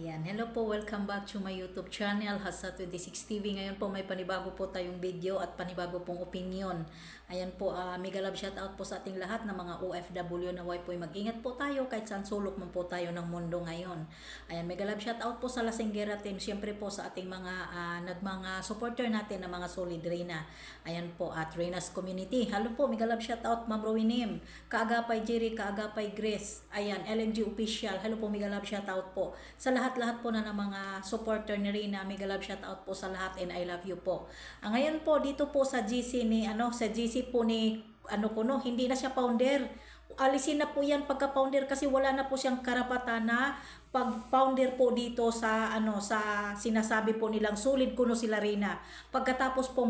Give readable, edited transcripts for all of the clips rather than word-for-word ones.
Ayan, hello po, welcome back to my YouTube channel, Hasa26 TV. Ngayon po may panibago po tayong video at panibago pong opinion. Ayan po, mega love shoutout po sa ating lahat na mga OFW na way po mag-ingat po tayo kahit saan sulok man po tayo ng mundo ngayon. Ayan, mega love shoutout po sa Lasinggera team, siyempre po sa ating mga mga supporter natin na mga solid Reyna. Ayan po, at Reyna's community. Hello po, mega love shoutout Ma'am Rowinim, Kaagapay Jerry, Kaagapay Grace. Ayan, LMG official. Hello po, mega love shoutout po sa lahat-lahat po na ng mga supporter ni Reyna. Mega love shoutout po sa lahat and I love you po. Ngayon po dito po sa GC ni sa GC po ni hindi na siya founder. Alisin na po yan pagka-founder kasi wala na po siyang karapatan na pag-founder po dito sa sa sinasabi po nilang solid kuno sila Reyna. Pagkatapos pong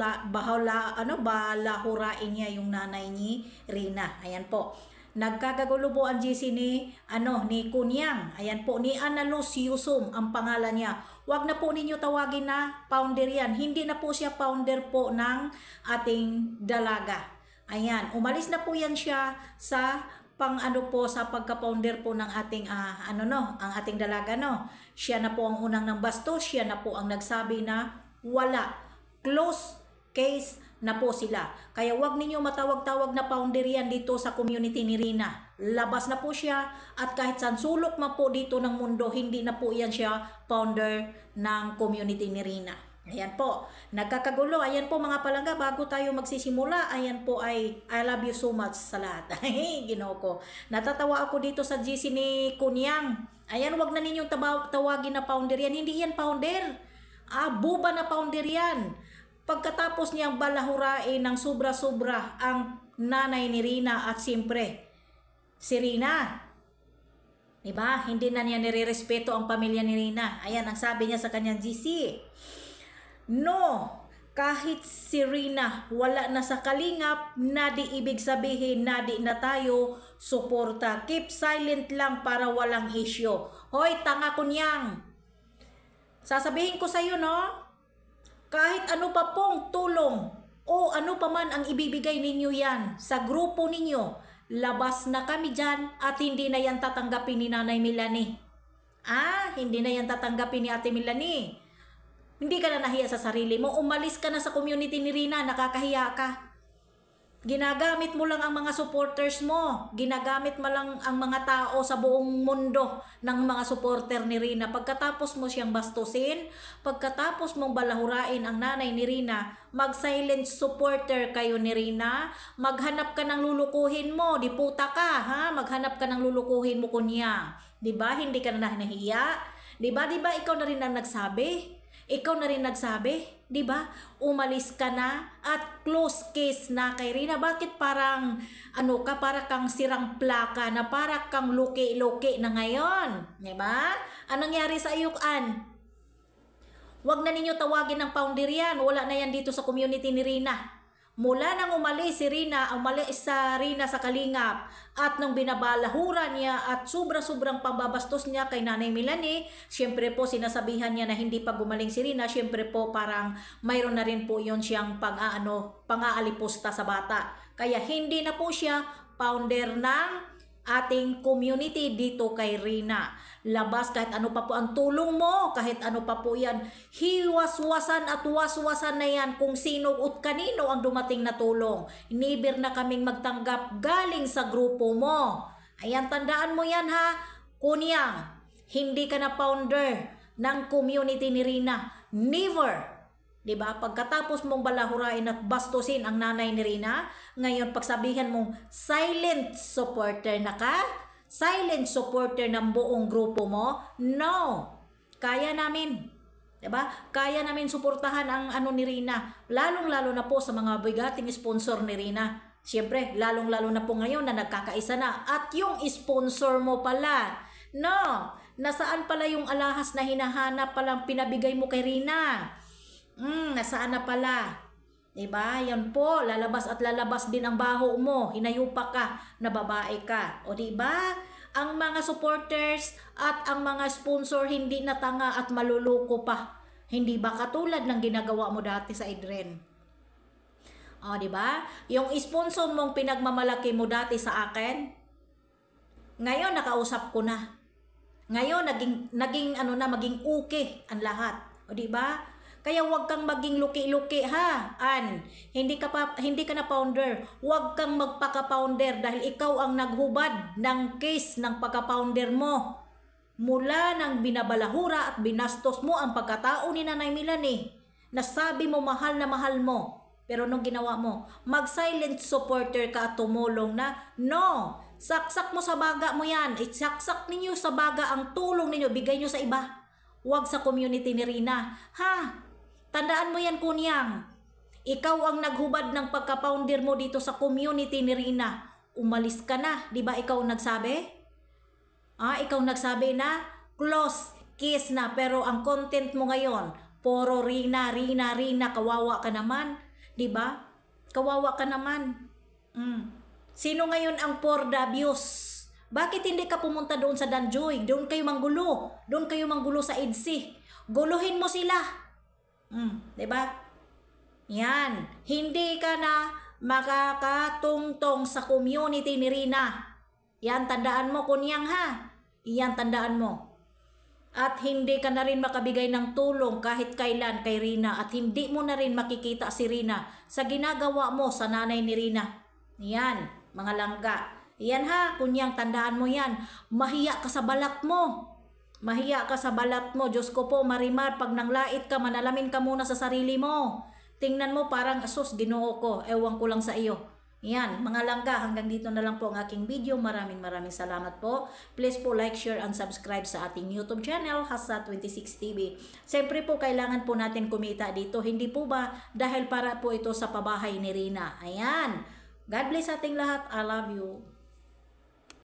balahurain niya yung nanay ni Reyna. Ayan po. Nagkakagulo po ang GC ni Kunyang. Ayan po, ni Analos Yusum ang pangalan niya. Huwag na po ninyo tawagin na founder yan. Hindi na po siya founder po ng ating dalaga. Ayan, umalis na po yan siya sa sa pagka-founder po ng ating ang ating dalaga Siya na po ang unang ng bastos, siya na po ang nagsabi na wala. Close case na po sila. Kaya wag ninyo matawag-tawag na founder yan dito sa community ni Reyna. Labas na po siya at kahit saan sulok man po dito ng mundo, hindi na po yan siya founder ng community ni Reyna. Ayan po, nagkakagulo. Ayan po mga palangga, bago tayo magsisimula, ayan po ay I love you so much sa lahat. Ginoo ko. Natatawa ako dito sa GC ni Kunyang. Ayan, wag na ninyong tawagin na founder yan. Hindi yan founder. Buba na founder yan. Pagkatapos niyang balahurain ng sobra-sobra ang nanay ni Reyna at siyempre si Reyna. Diba? Hindi na niya nire-respeto ang pamilya ni Reyna. Ayan ang sabi niya sa kanyang GC. No, kahit si Reyna wala na sa kalingap, na di ibig sabihin na di na tayo suporta. Keep silent lang para walang issue. Hoy, tanga Kunyang. Sasabihin ko sa iyo, kahit ano pa pong tulong o ano pa man ang ibibigay ninyo yan sa grupo ninyo, labas na kami dyan at hindi na yan tatanggapin ni Nanay Melanie. Hindi na yan tatanggapin ni Ate Melanie. Hindi ka na nahiya sa sarili mo. Umalis ka na sa community ni Reyna, nakakahiya ka. Ginagamit mo lang ang mga supporters mo. Ginagamit mo lang ang mga tao sa buong mundo ng mga supporter ni Reyna. Pagkatapos mo siyang bastusin, pagkatapos mong balahurain ang nanay ni Reyna, mag-silent supporter kayo ni Reyna, maghanap ka ng lulukuhin mo, di puta ka, maghanap ka ng lulukuhin mo kunya. Diba? Hindi ka na nahiya? Diba? Ikaw na rin ang nagsabi? Ikaw na rin nagsabi, di ba? Umalis ka na at close case na kay Reyna. Bakit parang para kang sirang plaka na para kang luki-luki na ngayon, di ba? Anong nangyari sa iyo, An? Huwag na ninyo tawagin ng founder yan. Wala na yan dito sa community ni Reyna. Mula nang umalis sa Reyna sa kalingap at nung binabalahura niya at sobra-sobrang pambabastos niya kay Nanay Melanie, syempre po sinasabihan niya na hindi pa gumaling si Reyna, syempre po parang mayroon na rin po yon siyang pang-aalipusta sa bata. Kaya hindi na po siya founder ng ating community dito kay Reyna. Labas kahit ano pa po ang tulong mo, kahit ano pa po yan, hiwas-wasan at waswasan na yan kung sino at kanino ang dumating na tulong. Never na kaming magtanggap galing sa grupo mo. Ayan, tandaan mo yan Kunyang. Hindi ka na founder ng community ni Reyna. Never. Diba? Pagkatapos mong balahurain at bastusin ang nanay ni Reyna, ngayon pagsabihan mong silent supporter na ka, silent supporter ng buong grupo mo, no. Kaya namin. Diba? Kaya namin suportahan ang ni Reyna. Lalong-lalo na po sa mga bigating sponsor ni Reyna. Siyempre, lalong-lalo na po ngayon na nagkakaisa na. At yung sponsor mo pala, no. Nasaan pala yung alahas na hinahanap palang pinabigay mo kay Reyna? Nasaan na pala? Diba? Yan po, lalabas at lalabas din ang baho mo. Hinayupa ka na babae ka. O diba? Ang mga supporters at ang mga sponsor hindi na tanga at maluluko pa. Hindi ba katulad ng ginagawa mo dati sa Idren? O diba? Yung sponsor mong pinagmamalaki mo dati sa akin, ngayon nakausap ko na. Ngayon naging ano na, maging okay ang lahat. O di ba? Kaya huwag kang maging luki-luki ha. Hindi ka na founder. Huwag kang magpaka-founder dahil ikaw ang naghubad ng case ng pagka-founder mo. Mula nang binabalahura at binastos mo ang pagkatao ni Nanay Melanie. Nasabi mo mahal na mahal mo. Pero nung ginawa mo, mag-silent supporter ka at tumulong na, no, saksak mo sa baga mo yan. Saksak ninyo sa baga ang tulong ninyo, bigay nyo sa iba. Huwag sa community ni Rina. Ha? Tandaan mo yan, Kunyang. Ikaw ang naghubad ng pagka-founder mo dito sa community ni Rina. Umalis ka na. Di ba ikaw nagsabi? Ikaw nagsabi na close, kiss na. Pero ang content mo ngayon, puro Rina, Rina, Rina. Kawawa ka naman. Di ba? Kawawa ka naman. Sino ngayon ang for the abuse? Bakit hindi ka pumunta doon sa Danjoy? Doon kayo manggulo. Doon kayo manggulo sa EDSI. Guluhin mo sila. Diba? Yan. Hindi ka na makakatungtong sa community ni Rina. Yan, tandaan mo, Kunyang ha. Yan, tandaan mo. At hindi ka na rin makabigay ng tulong kahit kailan kay Rina. At hindi mo na rin makikita si Rina sa ginagawa mo sa nanay ni Rina. Yan, mga langga. Yan ha, Kunyang, tandaan mo yan. Mahiya ka sa balat mo. Mahiya ka sa balat mo. Diyos ko po, Marimar, pag nanglait ka, manalamin ka muna sa sarili mo. Tingnan mo parang, asus, Ginoo ko. Ewan ko lang sa iyo. Yan, mga langga, hanggang dito na lang po ang aking video. Maraming salamat po. Please po like, share, and subscribe sa ating YouTube channel, Hasa26TV. Siyempre po, kailangan po natin kumita dito. Hindi po ba dahil para po ito sa pabahay ni Rina. Ayan. God bless ating lahat. I love you.